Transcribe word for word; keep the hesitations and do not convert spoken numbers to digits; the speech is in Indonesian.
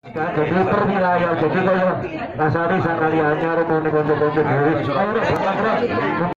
Jadi perwilayah jadi kaya kasari sakali anyar mau konco-konco dhewe. Ayo rek,